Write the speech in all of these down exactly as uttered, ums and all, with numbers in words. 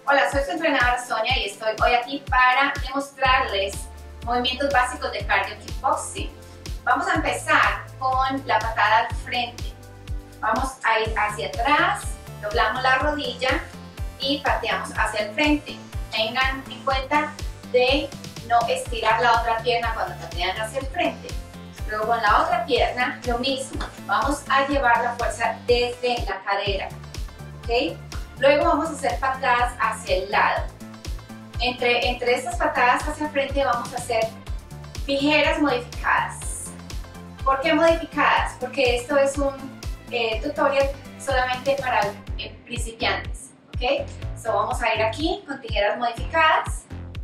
Hola, soy su entrenadora Sonia y estoy hoy aquí para demostrarles movimientos básicos de cardio kickboxing. Vamos a empezar con la patada al frente. Vamos a ir hacia atrás, doblamos la rodilla y pateamos hacia el frente. Tengan en cuenta de no estirar la otra pierna cuando patean hacia el frente. Luego con la otra pierna lo mismo, vamos a llevar la fuerza desde la cadera, ¿ok? Luego vamos a hacer patadas hacia el lado. Entre, entre estas patadas hacia el frente vamos a hacer tijeras modificadas. ¿Por qué modificadas? Porque esto es un eh, tutorial solamente para eh, principiantes, ¿ok? So, vamos a ir aquí con tijeras modificadas.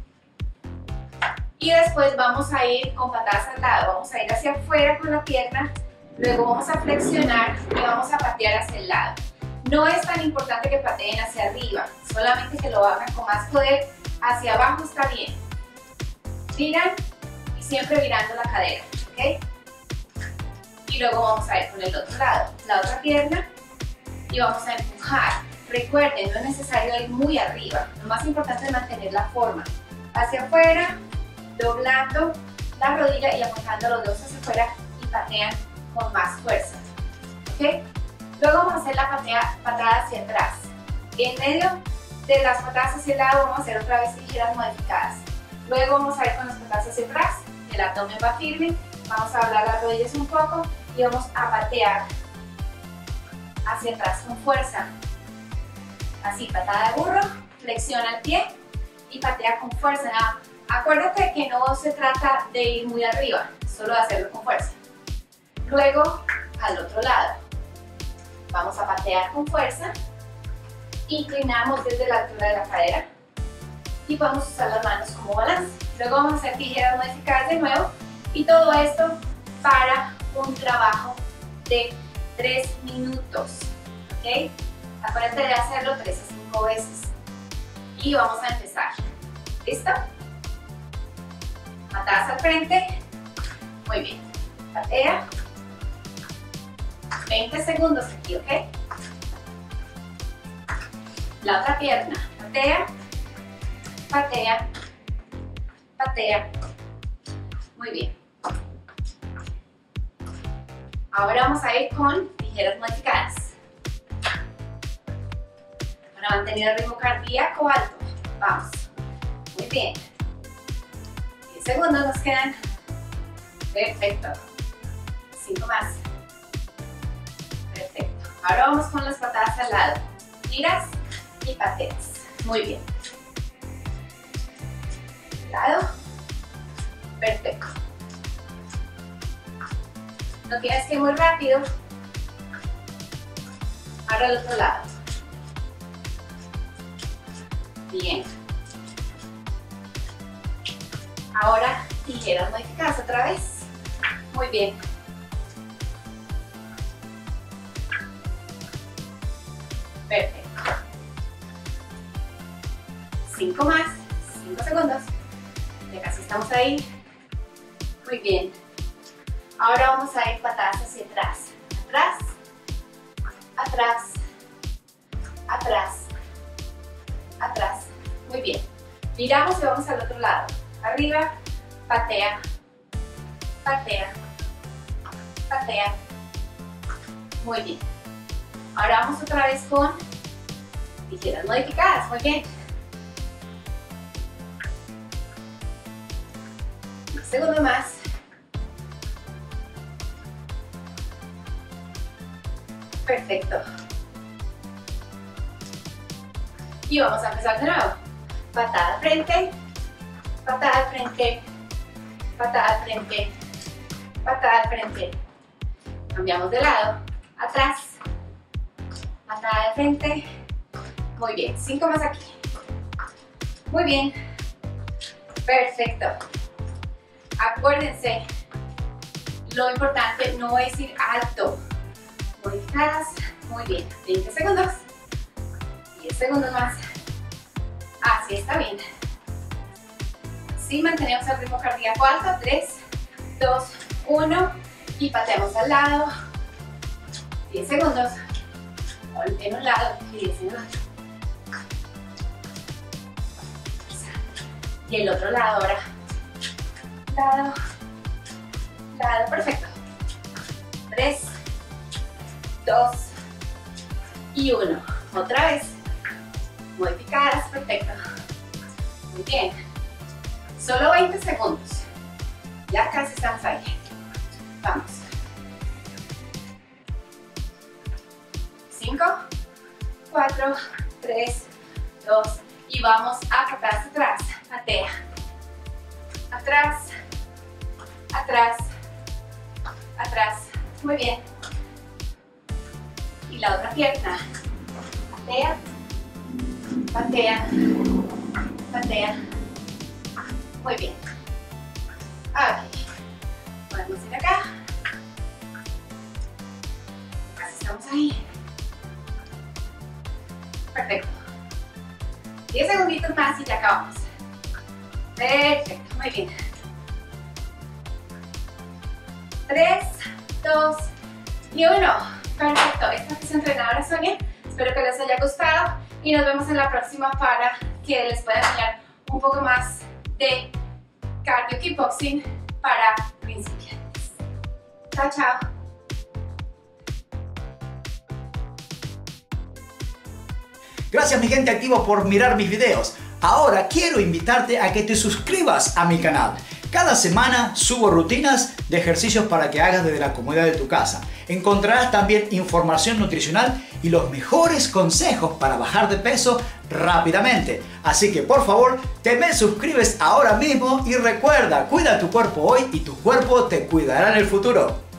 Y después vamos a ir con patadas al lado, vamos a ir hacia afuera con la pierna, luego vamos a flexionar y vamos a patear hacia el lado. No es tan importante que pateen hacia arriba, solamente que lo hagan con más poder, hacia abajo está bien. Giran y siempre virando la cadera, ¿ok? Y luego vamos a ir con el otro lado, la otra pierna y vamos a empujar. Recuerden, no es necesario ir muy arriba, lo más importante es mantener la forma. Hacia afuera, doblando la rodilla y apuntando los dedos hacia afuera y patean con más fuerza, ¿ok? Luego vamos a hacer la patea, patada hacia atrás. En medio de las patadas hacia el lado vamos a hacer otra vez tijeras modificadas. Luego vamos a ir con las patadas hacia atrás, el abdomen va firme, vamos a doblar las rodillas un poco y vamos a patear hacia atrás con fuerza. Así, patada de burro, flexiona el pie y patea con fuerza. Nada. Acuérdate que no se trata de ir muy arriba, solo de hacerlo con fuerza. Luego, al otro lado, vamos a patear con fuerza, inclinamos desde la altura de la cadera y podemos usar las manos como balance. Luego vamos a hacer tijeras modificadas de nuevo y todo esto para un trabajo de tres minutos, ¿ok? Acuérdate de hacerlo tres a cinco veces y vamos a empezar. ¿Listo? Patadas al frente, muy bien, patea, veinte segundos aquí, ¿ok? La otra pierna, patea, patea, patea, muy bien. Ahora vamos a ir con tijeras modificadas. Para mantener el ritmo cardíaco alto, vamos, muy bien. Segundos nos quedan. Perfecto. Cinco más. Perfecto. Ahora vamos con las patadas al lado. Giras y pateas. Muy bien. Lado. Perfecto. No tienes que ir muy rápido. Ahora al otro lado. Bien. Ahora tijeras modificadas otra vez. Muy bien. Perfecto. Cinco más. Cinco segundos. Ya casi estamos ahí. Muy bien. Ahora vamos a ir patadas hacia atrás. Atrás. Atrás. Atrás. Atrás. Muy bien. Viramos y vamos al otro lado. Arriba, patea, patea, patea. Muy bien. Ahora vamos otra vez con tijeras modificadas. Muy bien. Un segundo más. Perfecto. Y vamos a empezar de nuevo. Patada al frente. Patada al frente, patada al frente, patada al frente. Cambiamos de lado, atrás, patada al frente. Muy bien, cinco más aquí. Muy bien, perfecto. Acuérdense, lo importante no es ir alto. Modificadas, muy bien. veinte segundos, diez segundos más. Así está bien. Sí, mantenemos el ritmo cardíaco alto, tres, dos, uno y pateamos al lado, diez segundos, en un lado y diez en el otro. Y el otro lado ahora. Lado, lado, perfecto. Tres, dos y uno. Otra vez. Muy picadas, perfecto. Muy bien. Solo veinte segundos. Ya casi estamos ahí. Vamos. cinco, cuatro, tres, dos y vamos a patas atrás. Patea. Atrás, atrás, atrás. Muy bien. Y la otra pierna. Patea, patea, patea. Muy bien. Ok. Podemos ir acá. Casi estamos ahí. Perfecto. diez segunditos más y ya acabamos. Perfecto, muy bien. tres, dos y uno. Perfecto. Esta es su entrenadora Sonia. Espero que les haya gustado y nos vemos en la próxima para que les pueda enseñar un poco más de cardio kickboxing para principiantes. Chao, chao. Gracias mi gente activo por mirar mis videos. Ahora quiero invitarte a que te suscribas a mi canal. Cada semana subo rutinas de ejercicios para que hagas desde la comodidad de tu casa. Encontrarás también información nutricional y los mejores consejos para bajar de peso rápidamente. Así que por favor, te me suscribes ahora mismo y recuerda, cuida tu cuerpo hoy y tu cuerpo te cuidará en el futuro.